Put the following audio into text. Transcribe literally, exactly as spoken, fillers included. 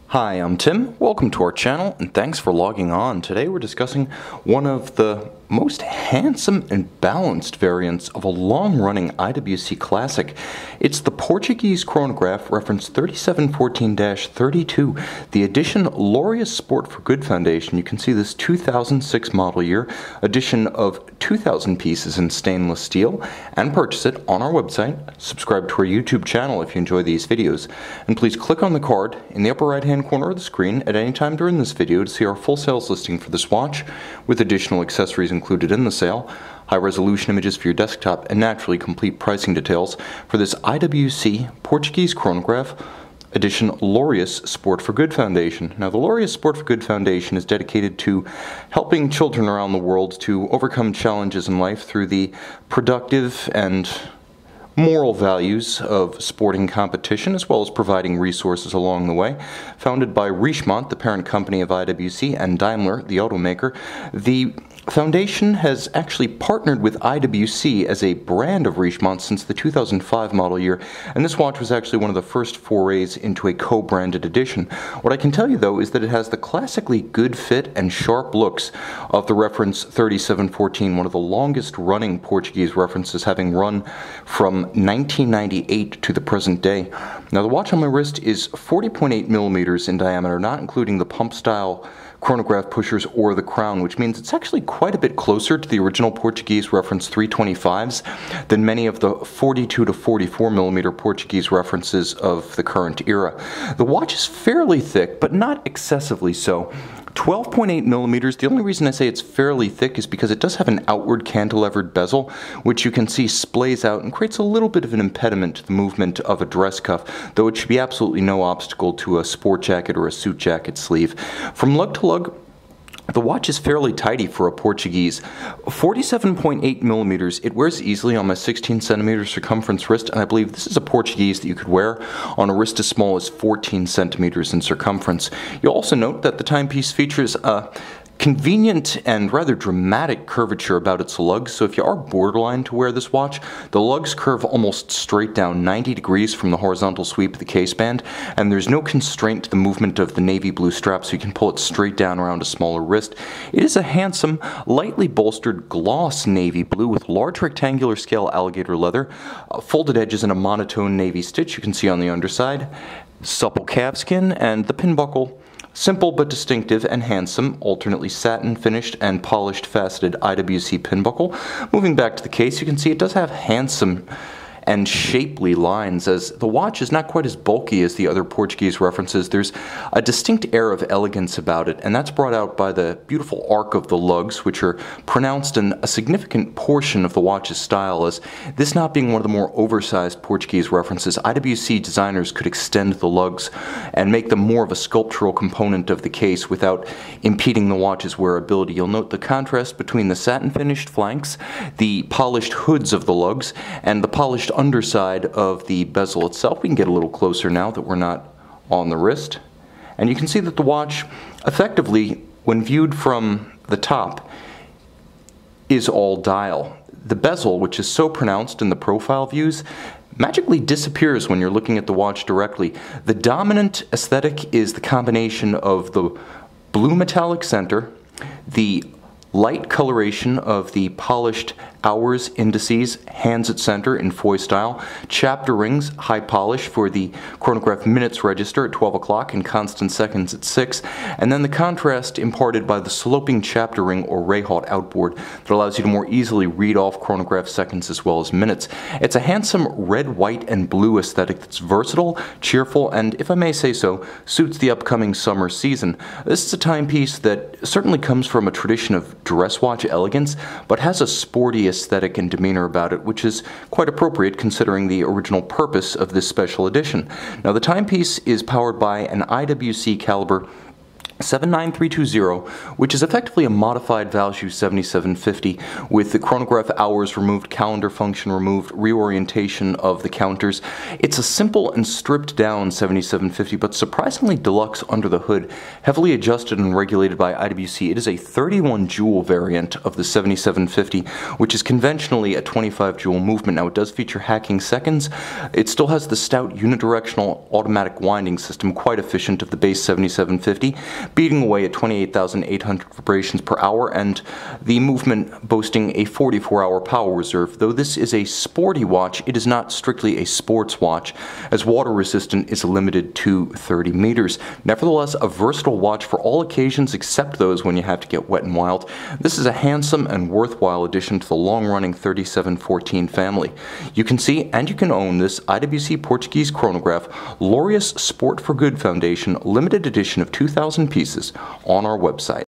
Hi, I'm Tim. Welcome to our channel and thanks for logging on. Today we're discussing one of the most handsome and balanced variants of a long-running I W C classic. It's the Portuguese chronograph reference thirty-seven fourteen dash thirty-two, the edition Laureus Sport for Good Foundation. You can see this two thousand six model year edition of two thousand pieces in stainless steel and purchase it on our website. Subscribe to our YouTube channel if you enjoy these videos. And please click on the card in the upper right hand corner of the screen at any time during this video to see our full sales listing for this watch with additional accessories included in the sale, high resolution images for your desktop, and naturally complete pricing details for this I W C Portuguese chronograph edition Laureus Sport for Good Foundation. Now, the Laureus Sport for Good Foundation is dedicated to helping children around the world to overcome challenges in life through the productive and moral values of sporting competition, as well as providing resources along the way. Founded by Richemont, the parent company of I W C, and Daimler, the automaker, the foundation has actually partnered with I W C as a brand of Richemont since the two thousand five model year, and this watch was actually one of the first forays into a co-branded edition. What I can tell you, though, is that it has the classically good fit and sharp looks of the reference thirty-seven fourteen, one of the longest running Portuguese references, having run from nineteen ninety-eight to the present day. Now, the watch on my wrist is forty point eight millimeters in diameter, not including the pump style chronograph pushers or the crown, which means it's actually quite a bit closer to the original Portuguese reference three twenty-fives than many of the forty-two to forty-four millimeter Portuguese references of the current era. The watch is fairly thick, but not excessively so. twelve point eight millimeters. The only reason I say it's fairly thick is because it does have an outward cantilevered bezel, which you can see splays out and creates a little bit of an impediment to the movement of a dress cuff, though it should be absolutely no obstacle to a sport jacket or a suit jacket sleeve. From lug to lug, the watch is fairly tidy for a Portuguese. forty-seven point eight millimeters, it wears easily on my sixteen centimeter circumference wrist, and I believe this is a Portuguese that you could wear on a wrist as small as fourteen centimeters in circumference. You'll also note that the timepiece features a convenient and rather dramatic curvature about its lugs, so if you are borderline to wear this watch, the lugs curve almost straight down ninety degrees from the horizontal sweep of the case band, and there's no constraint to the movement of the navy blue strap, so you can pull it straight down around a smaller wrist. It is a handsome, lightly bolstered gloss navy blue with large rectangular scale alligator leather, uh, folded edges, and a monotone navy stitch you can see on the underside, supple calfskin, and the pin buckle simple but distinctive and handsome, alternately satin finished and polished faceted I W C pin buckle. Moving back to the case, you can see it does have handsome and shapely lines. As the watch is not quite as bulky as the other Portuguese references, there's a distinct air of elegance about it, and that's brought out by the beautiful arc of the lugs, which are pronounced in a significant portion of the watch's style. As this not being one of the more oversized Portuguese references, I W C designers could extend the lugs and make them more of a sculptural component of the case without impeding the watch's wearability. You'll note the contrast between the satin finished flanks, the polished hoods of the lugs, and the polished underside of the bezel itself. We can get a little closer now that we're not on the wrist. And you can see that the watch, effectively, when viewed from the top, is all dial. The bezel, which is so pronounced in the profile views, magically disappears when you're looking at the watch directly. The dominant aesthetic is the combination of the blue metallic center, the light coloration of the polished hours, indices, hands at center in foy style, chapter rings, high polish for the chronograph minutes register at twelve o'clock and constant seconds at six, and then the contrast imparted by the sloping chapter ring or Rayhaut outboard that allows you to more easily read off chronograph seconds as well as minutes. It's a handsome red, white, and blue aesthetic that's versatile, cheerful, and, if I may say so, suits the upcoming summer season. This is a timepiece that certainly comes from a tradition of dress watch elegance, but has a sporty aesthetic and demeanor about it, which is quite appropriate considering the original purpose of this special edition. Now, the timepiece is powered by an I W C caliber seven nine three two zero, which is effectively a modified Valjoux seventy-seven fifty with the chronograph hours removed, calendar function removed, reorientation of the counters. It's a simple and stripped down seventy-seven fifty, but surprisingly deluxe under the hood, heavily adjusted and regulated by I W C. It is a thirty-one joule variant of the seventy-seven fifty, which is conventionally a twenty-five joule movement. Now, it does feature hacking seconds. It still has the stout unidirectional automatic winding system, quite efficient of the base seventy-seven fifty, beating away at twenty-eight thousand eight hundred vibrations per hour, and the movement boasting a forty-four hour power reserve. Though this is a sporty watch, it is not strictly a sports watch, as water resistant is limited to thirty meters. Nevertheless, a versatile watch for all occasions except those when you have to get wet and wild. This is a handsome and worthwhile addition to the long-running thirty-seven fourteen family. You can see and you can own this I W C Portuguese chronograph Laureus Sport for Good Foundation limited edition of two thousand pieces on our website.